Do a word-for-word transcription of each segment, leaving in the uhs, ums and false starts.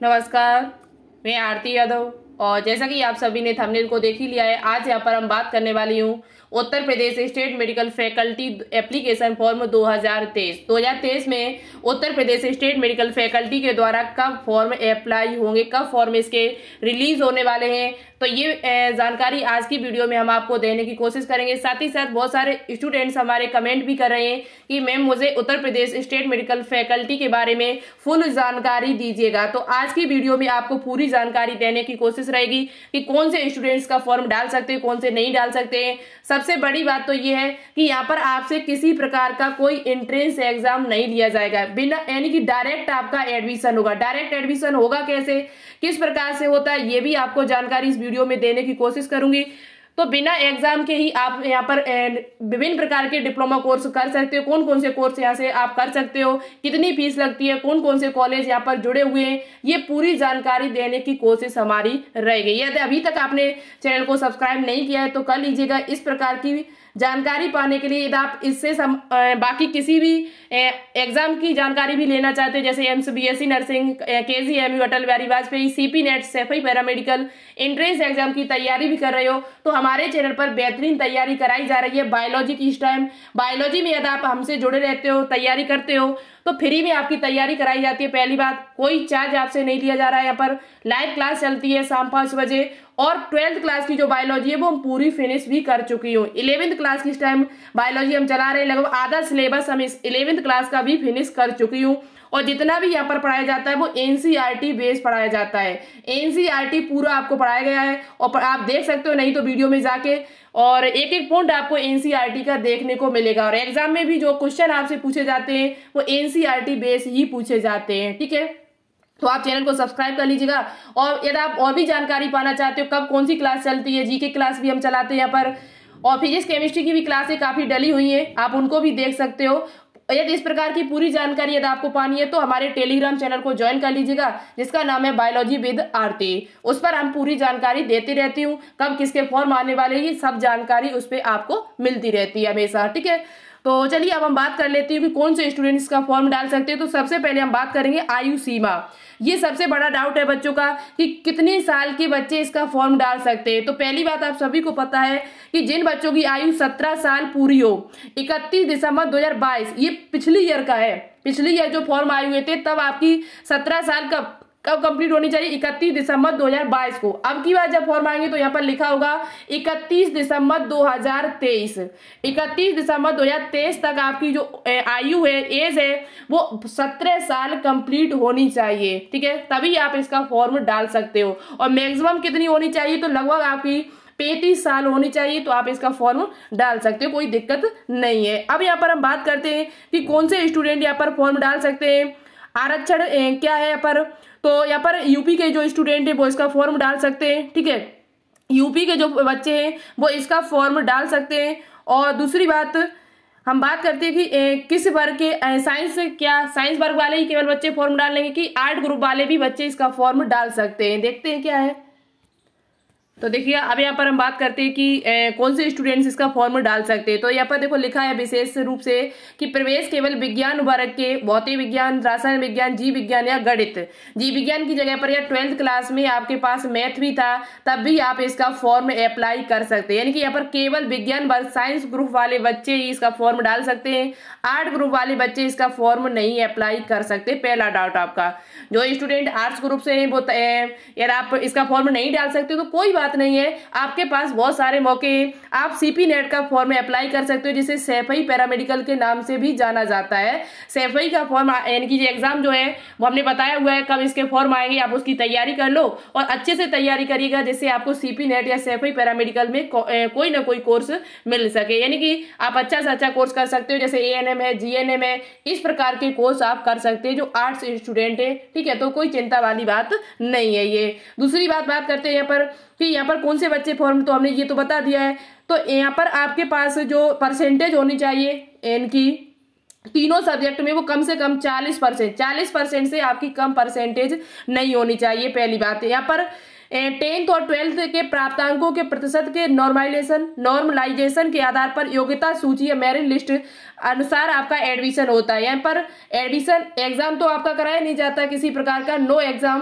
नमस्कार, मैं आरती यादव। और जैसा कि आप सभी ने थंबनेल को देख ही लिया है, आज यहाँ पर हम बात करने वाली हूँ Uttar Pradesh state medical faculty application form दो हज़ार तेईस दो हज़ार तेईस में Uttar Pradesh state medical faculty के द्वारा कब फॉर्म अप्लाई होंगे, कब फॉर्म इसके रिलीज होने वाले हैं। तो ये जानकारी आज की वीडियो में हम आपको देने की कोशिश करेंगे। साथ ही साथ बहुत सारे स्टूडेंट्स हमारे कमेंट भी कर रहे हैं कि मैम मुझे Uttar Pradesh state medical faculty के बारे में फुल जानकारी दीजिएगा। तो आज की वीडियो में आपको पूरी जानकारी देने की कोशिश रहेगी कि कौन से स्टूडेंट्स का फॉर्म डाल सकते हैं, कौन से नहीं डाल सकते हैं। सबसे बड़ी बात तो ये है कि यहाँ पर आपसे किसी प्रकार का कोई एंट्रेंस एग्जाम नहीं लिया जाएगा, बिना यानी कि डायरेक्ट आपका एडमिशन होगा। डायरेक्ट एडमिशन होगा कैसे, किस प्रकार से होता है, ये भी आपको जानकारी इस वीडियो में देने की कोशिश करूंगी। तो बिना एग्जाम के ही आप यहाँ पर विभिन्न प्रकार के डिप्लोमा कोर्स कर सकते हो। कौन कौन से कोर्स यहाँ से आप कर सकते हो, कितनी फीस लगती है, कौन कौन से कॉलेज यहाँ पर जुड़े हुए हैं, ये पूरी जानकारी देने की कोशिश हमारी रहेगी। यदि अभी तक आपने चैनल को सब्सक्राइब नहीं किया है तो कर लीजिएगा। इस प्रकार की जानकारी पाने के लिए यदि आप इससे सम, बाकी किसी भी एग्जाम की जानकारी भी लेना चाहते हैं, जैसे AIIMS, BSc nursing, KGMU, Atal Bihari Vajpayee, CP NET, Saifai paramedical entrance exam की तैयारी भी कर रहे हो तो हमारे चैनल पर बेहतरीन तैयारी कराई जा रही है बायोलॉजी की। इस टाइम बायोलॉजी में यदि आप हमसे जुड़े रहते हो, तैयारी करते हो तो फ्री में आपकी तैयारी कराई जाती है। पहली बात, कोई चार्ज आपसे नहीं लिया जा रहा है। यहाँ पर लाइव क्लास चलती है शाम पाँच बजे और ट्वेल्थ क्लास की जो बायोलॉजी है वो हम पूरी फिनिश भी कर चुकी हूँ। इलेवेंथ क्लास की इस टाइम बायोलॉजी हम चला रहे हैं, लगभग आधा सिलेबस हम इस इलेवेंथ क्लास का भी फिनिश कर चुकी हूँ। और जितना भी यहाँ पर पढ़ाया जाता है वो एनसीईआरटी बेस पढ़ाया जाता है। एनसीईआरटी पूरा आपको पढ़ाया गया है और आप देख सकते हो, नहीं तो वीडियो में जाके, और एक एक पॉइंट आपको एनसीईआरटी का देखने को मिलेगा। और एग्जाम में भी जो क्वेश्चन आपसे पूछे जाते हैं वो एनसीईआरटी बेस ही पूछे जाते हैं। ठीक है, तो आप चैनल को सब्सक्राइब कर लीजिएगा। और यदि आप और भी जानकारी पाना चाहते हो कब कौन सी क्लास चलती है, जीके क्लास भी हम चलाते हैं यहाँ पर, और फिजिक्स केमिस्ट्री की भी क्लासें काफी डली हुई हैं, आप उनको भी देख सकते हो। यदि इस प्रकार की पूरी जानकारी यदि आपको पानी है तो हमारे टेलीग्राम चैनल को ज्वाइन कर लीजिएगा, जिसका नाम है बायोलॉजी विद आरती। उस पर हम पूरी जानकारी देती रहती हूँ, कब किसके फॉर्म आने वाले हैं, सब जानकारी उस पर आपको मिलती रहती है हमेशा। ठीक है, तो चलिए अब हम बात कर लेते हैं कि कौन से स्टूडेंट्स का फॉर्म डाल सकते हैं। तो सबसे पहले हम बात करेंगे आयु सीमा। ये सबसे बड़ा डाउट है बच्चों का कि कितने साल के बच्चे इसका फॉर्म डाल सकते हैं। तो पहली बात, आप सभी को पता है कि जिन बच्चों की आयु सत्रह साल पूरी हो, इकतीस दिसंबर दो हज़ार बाईस, ये पिछली ईयर का है, पिछली ईयर जो फॉर्म आए हुए थे तब आपकी सत्रह साल का कब कंप्लीट होनी चाहिए, इकतीस दिसंबर दो हज़ार बाईस को। अब की बार जब फॉर्म आएंगे तो यहाँ पर लिखा होगा इकतीस दिसंबर दो हज़ार तेईस। इकतीस दिसंबर दो हज़ार तेईस तक आपकी जो आयु है, एज है, वो सत्रह साल कंप्लीट होनी चाहिए। ठीक है, तभी आप इसका फॉर्म डाल सकते हो। और मैक्सिमम कितनी होनी चाहिए, तो लगभग आपकी पैंतीस साल होनी चाहिए, तो आप इसका फॉर्म डाल सकते हो, कोई दिक्कत नहीं है। अब यहाँ पर हम बात करते हैं कि कौन से स्टूडेंट यहाँ पर फॉर्म डाल सकते हैं। आरक्षण क्या है यहाँ पर, तो यहाँ पर यूपी के जो स्टूडेंट है वो इसका फॉर्म डाल सकते हैं। ठीक है, यूपी के जो बच्चे हैं वो इसका फॉर्म डाल सकते हैं। और दूसरी बात, हम बात करते हैं कि ए, किस वर्ग के, साइंस, क्या साइंस वर्ग वाले ही केवल बच्चे फॉर्म डाल लेंगे कि आर्ट ग्रुप वाले भी बच्चे इसका फॉर्म डाल सकते हैं। देखते हैं क्या है। तो देखिए अब यहाँ पर हम बात करते हैं कि ए, कौन से स्टूडेंट्स इसका फॉर्म डाल सकते हैं। तो यहाँ पर देखो लिखा है विशेष रूप से कि प्रवेश केवल विज्ञान वर्ग के भौतिक विज्ञान, रसायन विज्ञान, जीव विज्ञान या गणित। जीव विज्ञान की जगह पर या ट्वेल्थ क्लास में आपके पास मैथ भी था तब भी आप इसका फॉर्म अप्लाई कर सकते हैं। यानी कि यहाँ पर केवल विज्ञान वर्ग, साइंस ग्रुप वाले बच्चे ही इसका फॉर्म डाल सकते हैं, आर्ट ग्रुप वाले बच्चे इसका फॉर्म नहीं अप्लाई कर सकते। पहला डाउट आपका, जो स्टूडेंट आर्ट्स ग्रुप से है वो यार आप इसका फॉर्म नहीं डाल सकते तो कोई बात नहीं है, आपके पास बहुत सारे मौके हैं। आप सीपी नेट का फॉर्म अप्लाई कर सकते हो, जिसे सैफई पैरामेडिकल के नाम से भी जाना जाता है। सैफई का फॉर्म यानी कि एग्जाम जो है वो हमने बताया हुआ है कब इसके फॉर्म आएंगे, आप उसकी तैयारी कर लो और अच्छे से तैयारी करिएगा, जिससे आपको सीपी नेट या सैफई पैरामेडिकल में को, ए, कोई ना कोई कोर्स मिल सके। यानी कि आप अच्छा से अच्छा कोर्स कर सकते हो, जैसे ए एन एम है, जी एन एम है, इस प्रकार के कोर्स आप कर सकते हैं जो आर्ट्स स्टूडेंट है। ठीक है, तो कोई चिंता वाली बात नहीं है ये। दूसरी बात बात करते हैं यहाँ पर कि यहाँ पर कौन से बच्चे फॉर्म, तो हमने ये तो बता दिया है। तो यहाँ पर आपके पास जो परसेंटेज होनी चाहिए इनकी तीनों सब्जेक्ट में, वो कम से कम चालीस परसेंट चालीस परसेंट से आपकी कम परसेंटेज नहीं होनी चाहिए। पहली बात है, यहाँ पर टेंथ और ट्वेल्थ के प्राप्तांकों के प्रतिशत के नॉर्मलाइजेशन नॉर्मलाइजेशन के आधार पर योग्यता सूची या मेरिट लिस्ट अनुसार आपका एडमिशन होता है। यहाँ पर एडमिशन एग्जाम तो आपका कराया नहीं जाता किसी प्रकार का, नो एग्जाम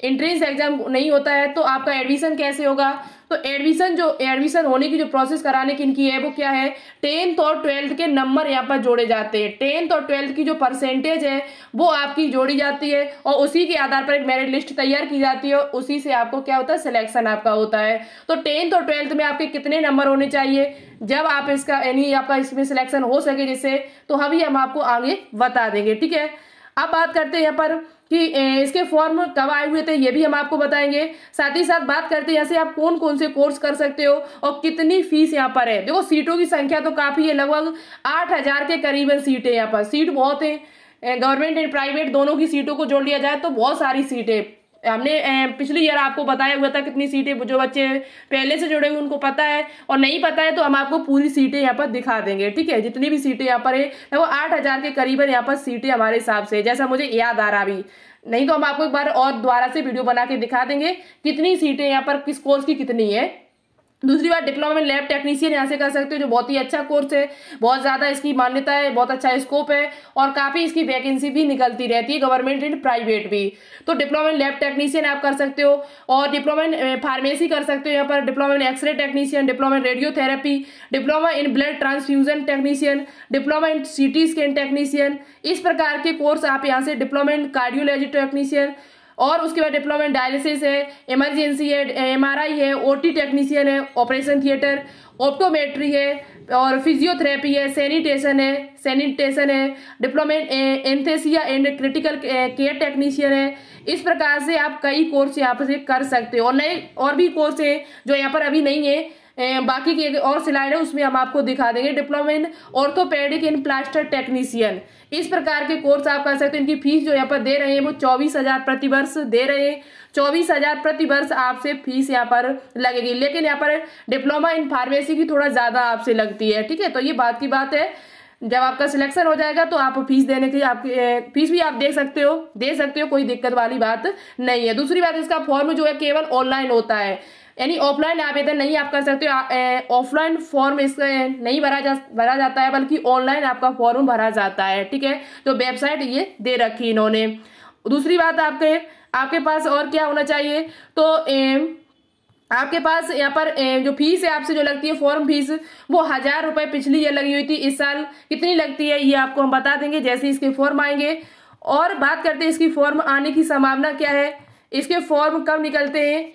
एंट्रेंस एग्जाम नहीं होता है तो आपका एडमिशन कैसे होगा? तो एडमिशन जो एडमिशन होने की जो प्रोसेस कराने की इनकी है वो क्या है, टेंथ और ट्वेल्थ के नंबर यहाँ पर जोड़े जाते हैं। टेंथ और ट्वेल्थ की जो परसेंटेज है वो आपकी जोड़ी जाती है और उसी के आधार पर एक मेरिट लिस्ट तैयार की जाती है और उसी से आपको क्या होता है, सिलेक्शन आपका होता है। तो टेंथ और ट्वेल्थ में आपके कितने नंबर होने चाहिए जब आप इसका यानी आपका इसमें सिलेक्शन हो सके जिससे, तो अभी हम आपको आगे बता देंगे, ठीक है। अब बात करते हैं यहाँ पर कि इसके फॉर्म कब आए हुए थे ये भी हम आपको बताएंगे। साथ ही साथ बात करते हैं यहाँ से आप कौन कौन से कोर्स कर सकते हो और कितनी फीस यहाँ पर है। देखो सीटों की संख्या तो काफी है, लगभग आठ हजार के करीबन सीटें यहाँ पर, सीट बहुत है। गवर्नमेंट एंड प्राइवेट दोनों की सीटों को जोड़ लिया जाए तो बहुत सारी सीटें। हमने पिछली ईयर आपको बताया हुआ था कितनी सीटें, जो बच्चे पहले से जुड़े हुए उनको पता है और नहीं पता है तो हम आपको पूरी सीटें यहाँ पर दिखा देंगे, ठीक है। जितनी भी सीटें यहाँ पर है वो आठ हजार के करीबन यहाँ पर सीटें हमारे हिसाब से, जैसा मुझे याद आ रहा अभी, नहीं तो हम आपको एक बार और दोबारा से वीडियो बना के दिखा देंगे कितनी सीटें यहाँ पर किस कोर्स की कितनी है। दूसरी बात, डिप्लोमा में लैब टेक्नीशियन यहाँ से कर सकते हो, जो बहुत ही अच्छा कोर्स है, बहुत ज़्यादा इसकी मान्यता है, बहुत अच्छा स्कोप है और काफ़ी इसकी वैकेंसी भी निकलती रहती है, गवर्नमेंट एंड प्राइवेट भी। तो डिप्लोमा में लैब टेक्नीशियन आप कर सकते हो और डिप्लोमा इन फार्मेसी कर सकते हो यहाँ पर, diploma in X-ray technician, diploma in radiotherapy, diploma in blood transfusion technician, diploma in CT scan technician, इस प्रकार के कोर्स आप यहाँ से, डिप्लोमा इन कार्डियोलॉजी टेक्नीशियन, और उसके बाद डिप्लोमा इन डायलिसिस है, इमरजेंसी है, एमआरआई है, ओटी टेक्नीशियन है, ऑपरेशन थिएटर, ऑप्टोमेट्री है और फिजियोथेरेपी है, सैनिटेशन है सैनिटेशन है diploma in anaesthesia and critical care technician है। इस प्रकार से आप कई कोर्स यहाँ पर से कर सकते हो और नए और भी कोर्स है जो यहाँ पर अभी नहीं है, ए, बाकी की और स्लाइड है उसमें हम आपको दिखा देंगे। Diploma in orthopaedic in plaster technician, इस प्रकार के कोर्स आप कर सकते हो। इनकी फीस जो यहाँ पर दे रहे हैं वो चौबीस हजार प्रति वर्ष दे रहे हैं, चौबीस हजार प्रति वर्ष आपसे फीस यहाँ पर लगेगी, लेकिन यहाँ पर डिप्लोमा इन फार्मेसी की थोड़ा ज्यादा आपसे लगती है, ठीक है। तो ये बात की बात है, जब आपका सिलेक्शन हो जाएगा तो आप फीस देने के लिए आपकी फीस भी आप दे सकते हो दे सकते हो कोई दिक्कत वाली बात नहीं है। दूसरी बात, इसका फॉर्म जो है केवल ऑनलाइन होता है, यानी ऑफलाइन आवेदन नहीं आप कर सकते हो, ऑफलाइन फॉर्म इसका नहीं भरा जा भरा जाता है बल्कि ऑनलाइन आपका फॉर्म भरा जाता है, ठीक है। तो वेबसाइट ये दे रखी इन्होंने। दूसरी बात, आपके आपके पास और क्या होना चाहिए, तो ए, आपके पास यहाँ पर जो फीस है आपसे जो लगती है फॉर्म फीस, वो हजार रुपए पिछली ईयर लगी हुई थी, इस साल कितनी लगती है ये आपको हम बता देंगे जैसे इसके फॉर्म आएंगे। और बात करते हैं इसकी फॉर्म आने की संभावना क्या है, इसके फॉर्म कब निकलते हैं।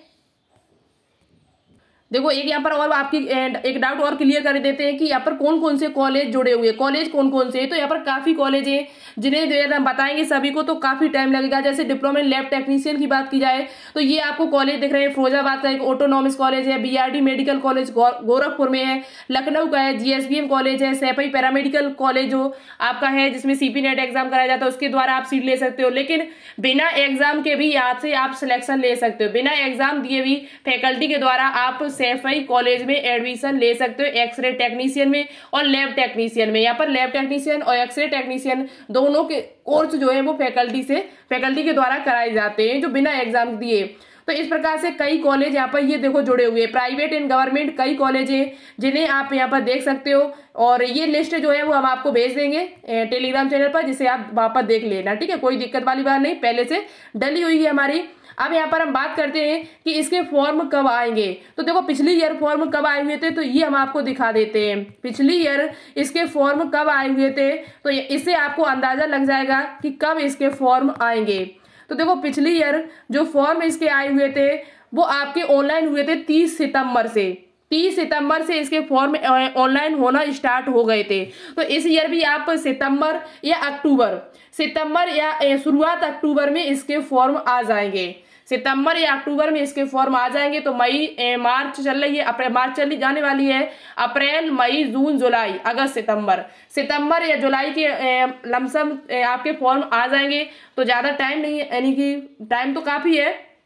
देखो एक यहाँ पर और आपकी एक डाउट और क्लियर कर देते हैं कि यहाँ पर कौन कौन से कॉलेज जुड़े हुए, कॉलेज कौन कौन से हैं। तो यहाँ पर काफी कॉलेज हैं जिन्हें हम बताएंगे सभी को तो काफी टाइम लगेगा। जैसे डिप्लोमा इन लैब टेक्नीशियन की बात की जाए तो ये आपको कॉलेज दिख रहे हैं, फिरोजाबाद का एक ऑटोनॉमस कॉलेज है, बीआरडी मेडिकल कॉलेज गोरखपुर में है, लखनऊ का है, जीएसबीएम कॉलेज है, सैफई पैरामेडिकल कॉलेज जो आपका है जिसमें सीपी नेट एग्जाम कराया जाता है, उसके द्वारा आप सीट ले सकते हो। लेकिन बिना एग्जाम के भी यहाँ से आप सिलेक्शन ले सकते हो, बिना एग्जाम दिए भी फैकल्टी के द्वारा आप सैफई कॉलेज में एडमिशन ले सकते हो, एक्सरे टेक्नीशियन में और लैब टेक्नीशियन में। यहाँ पर लैब टेक्नीशियन और एक्सरे टेक्नीशियन दोनों के कोर्स जो है वो फैकल्टी से फैकल्टी के द्वारा कराए जाते हैं जो बिना एग्जाम दिए। तो इस प्रकार से कई कॉलेज यहाँ पर ये देखो जुड़े हुए हैं, प्राइवेट एंड गवर्नमेंट कई कॉलेज हैं जिन्हें आप यहाँ पर देख सकते हो। और ये लिस्ट जो है वो हम आपको भेज देंगे टेलीग्राम चैनल पर, जिसे आप वापस देख लेना, ठीक है। कोई दिक्कत वाली बात नहीं, पहले से डली हुई है हमारी। अब यहाँ पर हम बात करते हैं कि इसके फॉर्म कब आएंगे। तो देखो पिछली ईयर फॉर्म कब आए हुए थे तो ये हम आपको दिखा देते हैं, पिछली ईयर इसके फॉर्म कब आए हुए थे तो इससे आपको अंदाजा लग जाएगा कि कब इसके फॉर्म आएंगे। तो देखो पिछली ईयर जो फॉर्म इसके आए हुए थे वो आपके ऑनलाइन हुए थे तीस सितंबर से तीस सितंबर से इसके फॉर्म ऑनलाइन होना स्टार्ट हो गए थे। तो इस ईयर भी आप सितंबर या अक्टूबर सितंबर या शुरुआत अक्टूबर में इसके फॉर्म आ जाएंगे, सितंबर या अक्टूबर में इसके फॉर्म आ जाएंगे। तो मई मार्च चल रही है, अप्रैल मार्च चली जाने वाली है, अप्रैल मई जून जुलाई अगस्त सितंबर सितंबर या जुलाई के लमसम आपके फॉर्म आ जाएंगे। तो ज्यादा टाइम नहीं है, यानी कि टाइम तो काफी है,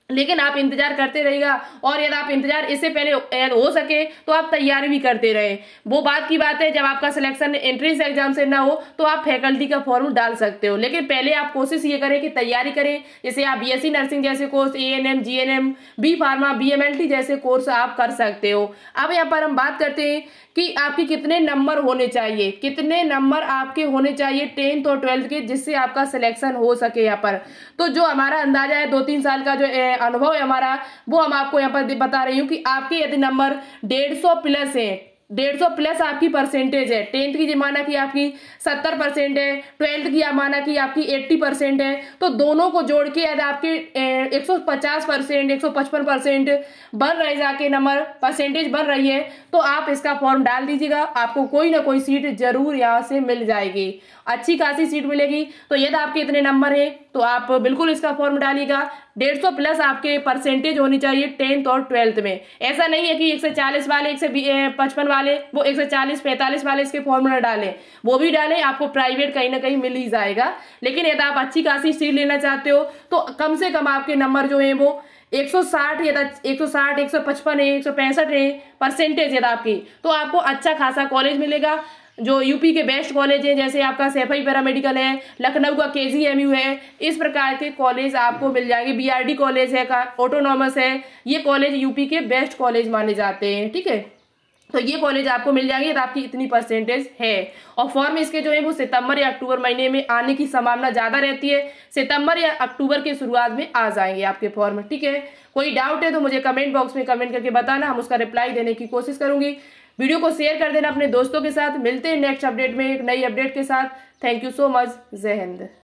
लेकिन आप इंतजार करते रहिएगा, और यदि आप इंतजार इससे पहले हो सके तो आप तैयारी भी करते रहें। वो बात की बात है, जब आपका सिलेक्शन एंट्रेंस एग्जाम से ना हो तो आप फैकल्टी का फॉर्म डाल सकते हो, लेकिन पहले आप कोशिश ये करें कि तैयारी करें। जैसे आप बीएससी नर्सिंग जैसे course, ANM, GNM, B pharma, BMLT जैसे कोर्स आप कर सकते हो। अब यहाँ पर हम बात करते हैं कि आपके कितने नंबर होने चाहिए, कितने नंबर आपके होने चाहिए टेंथ और ट्वेल्थ के, जिससे आपका सिलेक्शन हो सके। यहाँ पर तो जो हमारा अंदाजा है, दो तीन साल का जो अनुभव है हमारा, वो हम आपको यहाँ पर बता रही हूँ कि आपके यदि नंबर डेढ़ सौ प्लस है, डेढ़ सौ प्लस आपकी परसेंटेज है, टेंथ की माना कि आपकी सत्तर परसेंट है, ट्वेल्थ की माना कि आपकी अस्सी परसेंट है, तो दोनों को जोड़ के यदि आपके एक सौ पचास परसेंट, एक सौ पचपन परसेंट बन रहे जाके नंबर परसेंटेज बन रही है, तो आप इसका फॉर्म डाल दीजिएगा। आपको कोई ना कोई सीट जरूर यहाँ से मिल जाएगी, अच्छी खासी सीट मिलेगी। तो यदि आपके इतने नंबर है तो आप बिल्कुल इसका फॉर्म डालिएगा। डेढ़ सौ प्लस आपके परसेंटेज होनी चाहिए टेंथ और ट्वेल्थ में। ऐसा नहीं है कि एक सौ चालीस वाले, एक सौ पचपन वाले, वो एक सौ चालीस पैंतालीस वाले इसके फॉर्म न डालें, वो भी डालें, आपको प्राइवेट कहीं ना कहीं मिल ही जाएगा। लेकिन यदि आप अच्छी खासी सीट लेना चाहते हो तो कम से कम आपके नंबर जो है वो एक सौ साठ या एक सौ साठ, एक सौ पचपन है, एक सौ पैंसठ है परसेंटेज यदि आपकी, तो आपको अच्छा खासा कॉलेज मिलेगा। जो यूपी के बेस्ट कॉलेज है, जैसे आपका सैफई पैरामेडिकल है, लखनऊ का केजीएमयू है, इस प्रकार के कॉलेज आपको मिल जाएंगे। बीआरडी कॉलेज है, का ऑटोनॉमस है, ये कॉलेज यूपी के बेस्ट कॉलेज माने जाते हैं। ठीक है, तो ये कॉलेज आपको मिल जाएंगे तो आपकी इतनी परसेंटेज है। और फॉर्म इसके जो है वो सितंबर या अक्टूबर महीने में आने की संभावना ज्यादा रहती है। सितंबर या अक्टूबर के शुरुआत में आ जाएंगे आपके फॉर्म। ठीक है, कोई डाउट है तो मुझे कमेंट बॉक्स में कमेंट करके बताना, हम उसका रिप्लाई देने की कोशिश करूंगी। वीडियो को शेयर कर देना अपने दोस्तों के साथ। मिलते हैं नेक्स्ट अपडेट में एक नई अपडेट के साथ। Thank you so much. जय हिंद।